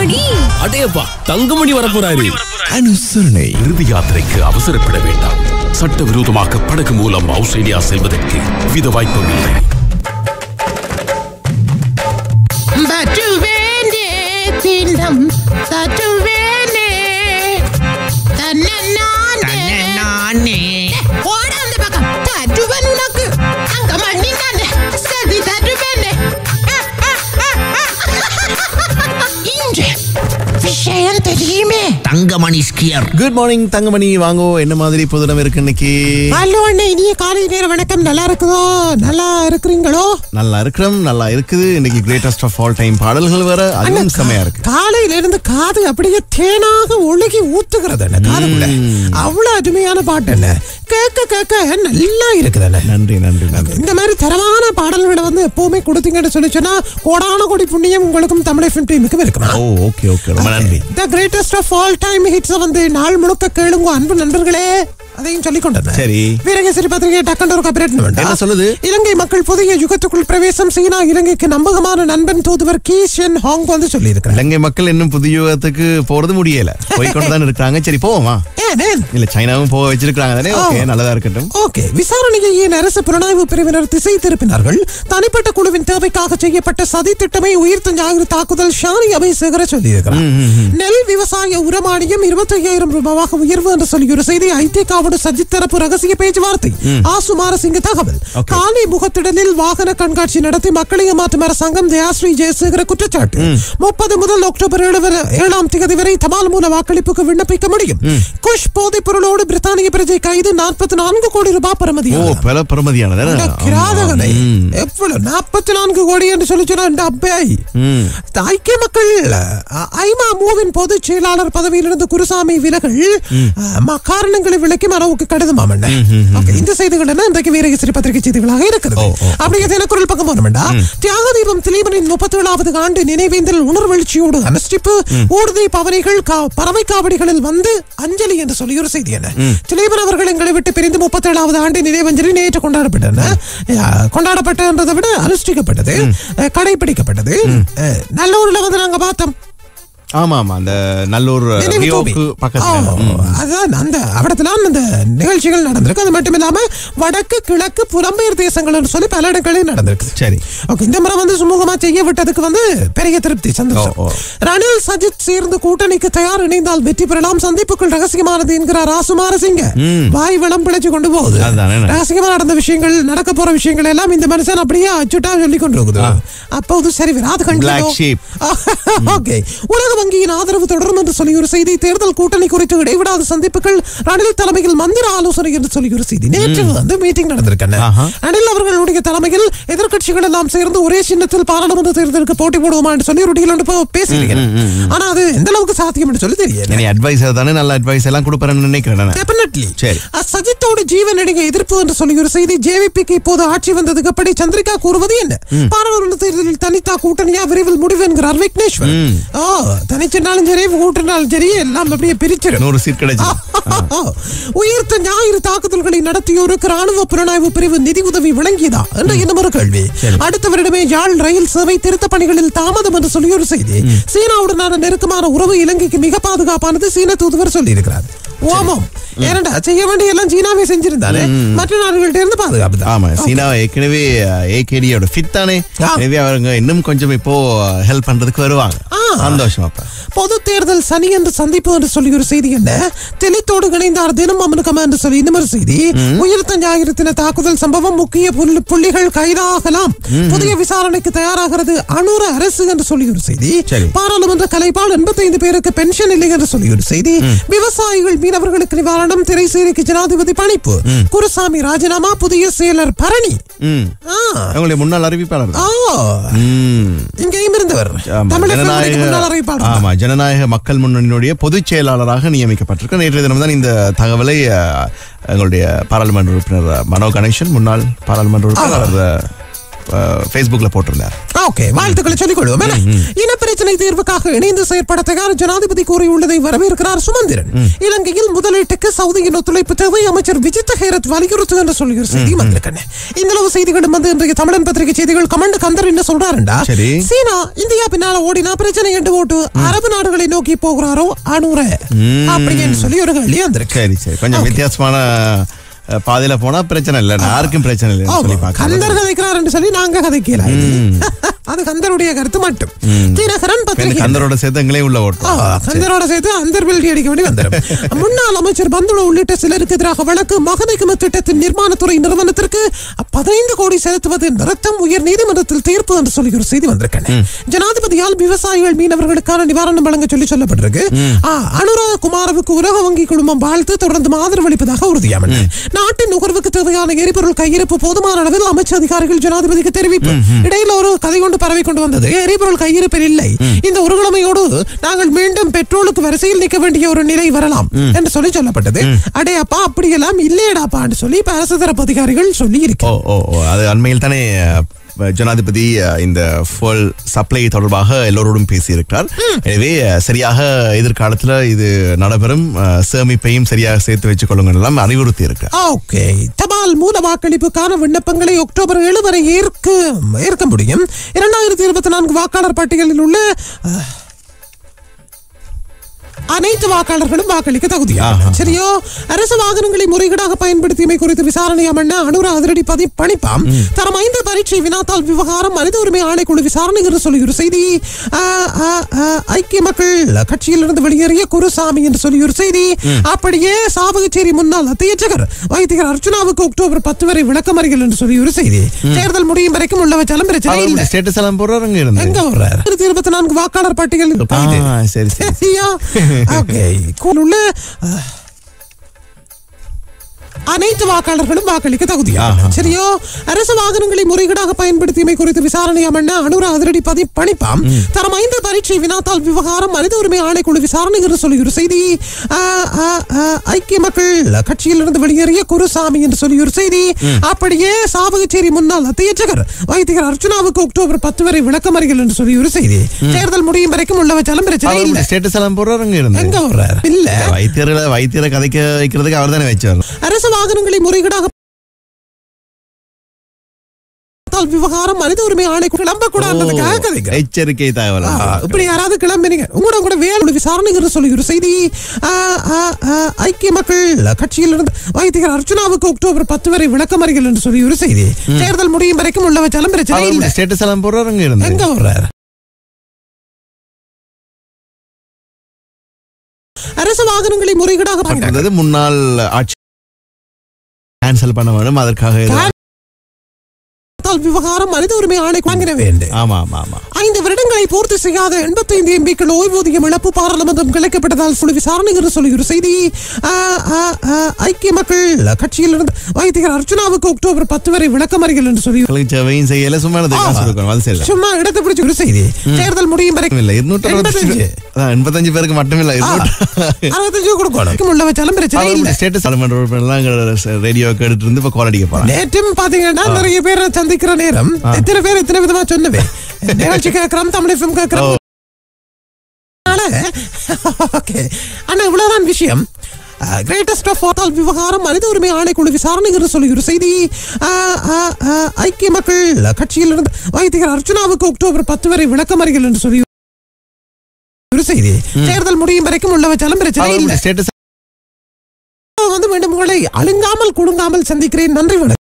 தங்கமணி. அடேப்பா தங்கமணி வரப்போறாரு. அனுசரணை. இறுதி யாத்திரைக்கு அவசரப்பட வேண்டாம். சட்டவிரோதமாக படகு மூலம் ஆஸ்திரேலியா செல்வதற்கு வித வாய்ப்பும் இல்லை. தங்கமணி ஸ்கியர். குட் மார்னிங் தங்கமணி, வாங்கோ. என்ன மாதிரி பொதுடம் இருக்கு இன்னைக்கு? ஹலோ அண்ணே, இனிய காலை நேர வணக்கம். நல்லா இருக்குதோ? நல்லா இருக்கிறீங்களோ? நல்லா இருக்கிறோம், நல்லா இருக்குது. இன்னைக்கு கிரேட்டஸ்ட் ஆஃப் ஆல் டைம் பாடல்கள் வேற, அதுவும் செமையா இருக்கு. காலையில இருந்து காது அப்படியே தேனாக ஒழுகி ஊத்துகிறது என்ன காதுக்குள்ள. அவ்வளவு அருமையான பாட்டு என்ன, கேட்க கேட்க நல்லா இருக்குது என்ன. நன்றி நன்றி நன்றி. இந்த மாதிரி தரமான பாடல்களை வந்து எப்பவுமே கொடுத்தீங்கன்னு சொல்லி சொன்னா கோடான கோடி புண்ணியம் உங்களுக்கும் தமிழ் எஃப்எம் டீமுக்கும் இருக்கும். ஓ ஓகே ஓகே, ரொம்ப நன்றி. The greatest of all time hits வந்து நாள் முழுக்க கேளுங்க அன்பு நண்பர்களே. அதையும் சொல்லிக் கொண்டது. சரி, வீரகேசரி பத்திரிகை டக்கண்ட ஒரு காப்பிரைட் என்ன சொல்லுது? இலங்கை மக்கள் புதிய யுகத்துக்குள் பிரவேசம். சீனா இலங்கைக்கு நம்பகமான நண்பன் தூதுவர் கீ ஷென் ஹாங் வந்து சொல்லி இருக்கிறார். இலங்கை மக்கள் இன்னும் புதிய யுகத்துக்கு போறது முடியல, போய்கொண்டுதான் இருக்காங்க. சரி போவோமா? இல்ல சைனாவும் போக வச்சிருக்காங்க தானே. ஓகே, நல்லதா இருக்கட்டும். ஓகே, விசாரணையை அரசு புலனாய்வு பிரிவினர் திசை திருப்பினார்கள். தனிப்பட்ட குழுவின் தேவைக்காக செய்யப்பட்ட சதி திட்டமே உயிர்த்த ஞாயிறு தாக்குதல் ஷானி அபேசேகர சொல்லியிருக்கிறார். நெல் விவசாய உரமானியம் 25,000 ரூபாவாக உயர்வு என்று சொல்லி ஒரு செய்தி. ஐதேகாவோடு சஜித் தரப்பு ரகசிய பேச்சுவார்த்தை. ஆசுமாரசிங்க தகவல். காலி முகத்திடலில் வாகன கண்காட்சி நடத்தி மக்களை ஏமாற்றும் அரசாங்கம் தயாஸ்ரீ ஜெயசேகர குற்றச்சாட்டு. 30 முதல் அக்டோபர் 7ஆம் தேதி வரை தபால் மூல வாக்களிப்புக்கு விண்ணப்பிக்க முடியும். குஷ் போதைப் பொருளோடு பிரித்தானிய பிரஜை கைது. 44 கோடி ரூபாய் பெறுமதி. ஓ, பல பெறுமதியானது. எவ்வளவு 44 கோடி என்று சொல்லி சொன்னா ஐக்கிய மக்கள் ஐமா மூவின் பொதுச் செயலாளர் பதவியிலிருந்து குருசாமி விலகல் காரணங்களை விளக்கி மனவுக்கு கடிதமாம். இந்த செய்திகள் என்ன இன்றைக்கு வீரகேசரி பத்திரிகை செய்திகளாக இருக்கிறது. அப்படிங்கிறது எனக்கு குரல் பக்கம் போனோம்டா. தியாக தீபம் திலீபனின் 37வது ஆண்டு நினைவேந்தல் உணர்வெழுச்சியோடு அனுஷ்டிப்பு. ஊர்தி பவனிகள் பறவை காவடிகளில் வந்து அஞ்சலி என்று சொல்லி ஒரு செய்தி என்ன. திலீபன் அவர்கள் எங்களை விட்டு பிரிந்து 37வது ஆண்டு நினைவஞ்சலி நேற்று கொண்டாடப்பட்டதை விட அனுஷ்டிக்கப்பட்டது, கடைபிடிக்கப்பட்டது. நல்லூர்ல வந்து நாங்க பார்த்தோம். ஆமா ஆமா, அந்த நல்லூர் அதான் அந்த அவடத்திலாம் அந்த நிகழ்ச்சிகள் நடந்திருக்கு. அது மட்டும் இல்லாம வடக்கு கிழக்கு புலம்பெயர் தேசங்கள் சொல்லி பல இடங்களில் நடந்திருக்கு. சரி, ஓகே. இந்த முறை வந்து சுமூகமா செய்ய விட்டதுக்கு வந்து பெரிய திருப்தி, சந்தோஷம். ரணில் சஜித் சேர்ந்து கூட்டணிக்கு தயார், இணைந்தால் வெற்றி பெறலாம். சந்திப்புகள் ரகசியமானது என்கிறார் ஆசுமாரசிங்க. வாய் வளம் பிழைச்சு கொண்டு போகுது. ரகசியமா நடந்த விஷயங்கள், நடக்க போற விஷயங்கள் எல்லாம் இந்த மனுஷன் அப்படியே அச்சுட்டா சொல்லி கொண்டு இருக்குது. அப்போது சரி வராது கண்டிப்பா. ஓகே, உலக வங்கியின் ஆதரவு தொடரும் என்று சொல்லி ஒரு செய்தி. தேர்தல் கூட்டணி குறித்து இடைவிடாத சந்திப்புகள். ரணில் தலைமையில் மந்திர ஆலோசனை என்று சொல்லி ஒரு செய்தி. நேற்று வந்து மீட்டிங் நடந்திருக்காங்க. ரணில் அவர்களுடைய தலைமையில் எதிர்கட்சிகள் எல்லாம் சேர்ந்து ஒரே சின்னத்தில் பாராளுமன்ற தேர்தலுக்கு போட்டி போடுவோமா என்று சொல்லி ஒரு பேசுறீங்க. ஆனா அது எந்த அளவுக்கு சாத்தியம் என்று சொல்லி தெரியல. அட்வைசர் தானே, நல்ல அட்வைஸ் எல்லாம் கொடுப்பேன்னு நினைக்கிறேன். டெஃபினெட்லி. சஜித்தோடு ஜீவன் இடையே எதிர்ப்பு என்று சொல்லி ஒரு செய்தி. ஜேவிபிக்கு இப்போது ஆட்சி வந்ததுக்கு அப்படி சந்திரிகா கூறுவது என்ன? பாராளுமன்ற தேர்தலில் தனித்தா கூட்டணியா விரைவில் முடிவு என்கிறார் விக்னேஸ்வர். தனிச்சினாலும் சரி, கூட்டினாலும் சரி, எல்லாம் அப்படியே பிரிச்சிடும். உயிர்த்த ஞாயிறு தாக்குதல்களை நடத்தியோருக்கு ராணுவ புலனாய்வு பிரிவு நிதி உதவி வழங்கியதா என்ற இன்னொரு கேள்வி. அடுத்த வருடமே யாழ் ரயில் சேவை திருத்த பணிகளில் தாமதம் என்று சொல்லி ஒரு செய்தி. சீனாவுடனான நெருக்கமான உறவு இலங்கைக்கு மிக பாதுகாப்பானது சீன தூதுவர் சொல்லி இருக்கிறார். ஓமம், ஏனண்டா செய்ய வேண்டிய எல்லாம் சீனாவே செஞ்சிருந்தாரு, மற்ற நாடுகள்ட்ட இருந்து பாதுகாப்பு. ஆமா, சீனா ஏற்கனவே ஏகேடியோட ஃபிட் தானே. எனவே அவங்க இன்னும் கொஞ்சம் இப்போ ஹெல்ப் பண்றதுக்கு வருவாங்க. சந்தோஷம். பொது தேர்தல் சனி என்று சந்திப்பு என்று சொல்லி ஒரு செய்தி என்ன. தெளித்தோடு இணைந்தார் தினம் அமனுக்கமா என்று சொல்லி இன்னொரு செய்தி. உயிர்த்த ஞாயிறு தாக்குதல் சம்பவம். முக்கிய புள்ளிகள் கைதாகலாம். புதிய விசாரணைக்கு தயாராகிறது அனுர அரசு என்று சொல்லி ஒரு செய்தி. பாராளுமன்ற கலைப்பால் 85 பேருக்கு பென்ஷன் இல்லை என்று சொல்லி ஒரு செய்தி. விவசாயிகள் மீனவர்களுக்கு நிவாரணம். திரைசேரிக்கு ஜனாதிபதி பணிப்பு. குருசாமி ராஜினாமா. புதிய செயலர் பரணி முன்னாள் அறிவிப்பாளர் இங்கேயும் இருந்தவர். ஜனநாயக மக்கள் முன்னணியுடைய பொதுச் செயலாளராக நியமிக்கப்பட்டிருக்க. நேற்றைய தினம் தான் இந்த தகவலை எங்களுடைய பாராளுமன்ற உறுப்பினர் மனோ கணேசன், முன்னாள் பாராளுமன்ற உறுப்பினர், Facebookல போட்டிருந்தார். ஓகே, வாழ்த்துக்களை சொல்லிக் கொள்வோம். இன பிரச்சனை தீர்வுக்காக இணைந்து செயற்பட தயார் ஜனாதிபதி கூறியுள்ளதை வரவேற்கிறார் சுமந்திரன். இலங்கையில் முதலீட்டுக்கு சவுதியின் ஒத்துழைப்பு தேவை, அமைச்சர் விஜித் ஹேரத் வலியுறுத்து என்று சொல்லுகிற செய்தி வந்திருக்கேன். இந்த அளவு செய்திகளும் வந்து இன்றைய தமிழன் பத்திரிகை செய்திகள். கமாண்ட் கந்தர் என்ன சொல்றாருண்டா, சீனா இந்தியா பின்னால ஓடினா பிரச்சனை என்று போட்டு அரபு நாடுகளை நோக்கி போகிறாரோ அனுர அப்படின்னு சொல்லி ஒரு கேள்வி வந்திருக்கு. சரி, கொஞ்சம் வித்தியாசமான பாதையில போனா பிரச்சனை இல்ல, யாருக்கும் பிரச்சனை இல்லை. கந்தர் கதைக்கிறார் என்று சொல்லி நாங்க கதைக்கலாம். அது கந்தருடைய கருத்து மட்டும். தினகரன் பத்திரிகை கந்தரோட சேர்த்து எங்களே உள்ள ஓட்டம், கந்தரோட சேர்த்து அந்த பில்டி அடிக்க வேண்டி வந்துடும். முன்னாள் அமைச்சர் பந்துல உள்ளிட்ட சிலருக்கு எதிராக வழக்கு. மகனைக்கும திட்டத்தின் நிர்மாணத்துறை நிறுவனத்திற்கு 15 கோடி செலுத்துவது நிறுத்தம், உயர் நீதிமன்றத்தில் தீர்ப்பு என்று சொல்லி ஒரு செய்தி வந்திருக்கேன். ஜனாதிபதியால் விவசாயிகள் மீனவர்களுக்கான நிவாரணம் வழங்க சொல்லப்பட்டிருக்கு. அனுராத குமாரவுக்கு உலக வங்கி குழுமம் வாழ்த்து, தொடர்ந்து ஆதரவு அளிப்பதாக உறுதியாமன். நாட்டின் நுகர்வுக்கு தேவையான எரிபொருள் கையிருப்பு போதுமான அளவில் அமைச்சர் அதிகாரிகள் ஜனாதிபதிக்கு தெரிவிப்பு. இடையில ஒரு கதை கொண்டு பரவி கொண்டு வந்தது, எரிபொருள் கையிருப்பில் இல்லை, இந்த ஒரு கிழமையோடு நாங்கள் மீண்டும் பெட்ரோலுக்கு வரிசையில் நிற்க வேண்டிய ஒரு நிலை வரலாம் என்று சொல்லி சொல்லப்பட்டது. அடே அப்பா, அப்படியெல்லாம் இல்லையடாப்பா என்று சொல்லி அரசு தரப்பு அதிகாரிகள் சொல்லி இருக்கு. அது அண்மையில் தானே ஜனாதிபதி இந்த ஃபுல் சப்ளை தொடர்பாக எல்லோரோடும் பேசியிருக்கிறார். எனவே சரியாக எதிர்காலத்தில் இது நடைபெறும், சேமிப்பையும் சரியாக சேர்த்து வச்சுக் கொள்ளுங்கள் எல்லாம் அறிவுறுத்தி இருக்கிறார். ஓகே, தபால் மூல வாக்களிப்புக்கான விண்ணப்பங்களை அக்டோபர் 7 வரை ஏற்க முடியும். 2024 வாக்காளர் பட்டியலில் உள்ள அனைத்து வாக்காளர்களும் வாக்களிக்க தகுதியாக. சரியோ, அரசு வாகனங்களை முறைகேடாக பயன்படுத்தியமை குறித்து விசாரணை அமர்ந்த அனுரா அதிரடி பணிப்பாம். தரம் 5 பரீட்சை வினாத்தாள் விவகாரம் மனித உரிமை ஆணைக்குழு விசாரணை என்று சொல்லி ஒரு செய்தி. ஐக்கிய மக்கள் கட்சியிலிருந்து வெளியேறிய குருசாமி என்று சொல்லி ஒரு செய்தி. அப்படியே சாவகச்சேரி முன்னாள் அத்தியட்சகர் வைத்தியர் அர்ச்சுனாவுக்கு அக்டோபர் 10 வரை விளக்கமறியல் என்று சொல்லி ஒரு செய்தி. தேர்தல் முடியும் வரைக்கும் உள்ள வச்சாலும் பிரச்சனை இல்லை. 2024 வாக்காளர் பட்டியலில் அனைத்து வாக்காளர்களும் வாக்களிக்க தகுதியாக. சரியோ, அரசு வாகனங்களை முறைகேடாக பயன்படுத்தியமை குறித்து விசாரணை அமர்ந்த அனுரா அதிரடி பணிப்பாம். தரம் 5 பரீட்சை வினாத்தாள் விவகாரம் மனித உரிமை ஆணைக்குழு விசாரணை என்று சொல்லி ஒரு செய்தி. ஐக்கிய மக்கள் கட்சியிலிருந்து வெளியேறிய குருசாமி என்று சொல்லி ஒரு செய்தி. அப்படியே சாவகச்சேரி முன்னாள் அத்தியட்சகர் வைத்தியர் அர்ச்சுனாவுக்கு அக்டோபர் 10 வரை விளக்கமறியல் என்று சொல்லி ஒரு செய்தி. தேர்தல் முடியும் வரைக்கும் உள்ள வச்சாலும் பிரச்சனை இல்லை. இல்ல, வைத்தியரை கதைக்க வைக்கிறதுக்கு அவர் தானே வச்சார். அரசு வாகனங்களை முறைகேடாக விவகாரம் மனித உரிமை ஆணைக்குழு கிளம்பக்கூடாது எச்சரிக்கை தகவல். இப்படி யாராவது கிளம்பினீங்க உங்களோட வேலை விசாரணை என்று சொல்லி ஒரு செய்தி. ஐக்கிய மக்கள் கட்சியிலிருந்து வைத்தியர் அர்ச்சுனாவுக்கு அக்டோபர் 10 வரை விளக்கமறியல் என்று சொல்லி ஒரு செய்தி. தேர்தல் முடியும் வரைக்கும் உள்ள வச்சாலும் பிரச்சனை இல்லை. ஸ்டேட்டஸ் எல்லாம் போடுறாங்க. எங்க வர்றாரு? அரசு வாகனங்களை முறைகேடாக முன்னாள் ஆட்சி கேன்சல் பண்ண வேண்டும், அதற்காக விவகாரம் மனித உரிமை ஆணை வாங்கின வேண்டும். 5 வருடங்களை பூர்த்தி செய்யாத 85 எம்பிக்கள் ஓய்வூதியம் இழப்பு பாராளுமன்றம் கிளைக்கப்பட்டதால் விசாரணை என்று சொல்லி ஒரு செய்தி. ஐக்கிய மக்கள் கட்சியிலிருந்து வைத்தியர் அர்ச்சுனாவுக்கு அக்டோபர் 10 வரை விளக்கமறியல் என்று சொல்லி சும்மா இடத்தை பிடிச்ச ஒரு செய்தி. தேர்தல் முடியும் வரைக்கும் இல்லை. 285 பேருக்கு மட்டும் இல்ல, 65 கொடுக்கணும் உள்ள வச்சாலும் பிரச்சனை இல்லை. ரேடியோ கேட்டு இருந்து இப்ப கால் அடிக்க போறேன். நேற்றும் பாத்தீங்கன்னா நிறைய பேரை சந்திக்கிற நேரம் எத்தனை பேர் எத்தனை விதமா சொன்னவே நிகழ்ச்சி கேட்கிறோம், தமிழ் எஃப்எம் கேட்கிறோம். ஆனா இவ்வளவுதான் விஷயம். கிரேட்டஸ்ட் ஆஃப் ஆல் விவகாரம் மனித உரிமை ஆணைக்குழு விசாரணை என்று சொல்லி ஒரு செய்தி. ஐக்கிய மக்கள் கட்சியிலிருந்து வைத்தியர் அர்ச்சுனாவுக்கு அக்டோபர் 10 வரை விளக்கமறியல் என்று சொல்லி ஒரு செய்தி. தேர்தல் முடியும் வரைக்கும் உள்ள வச்சாலும் பிரச்சனை இல்லை. வந்து மீண்டும் உங்களை அழுங்காமல் குடுங்காமல் சந்திக்கிறேன். நன்றி, வணக்கம்.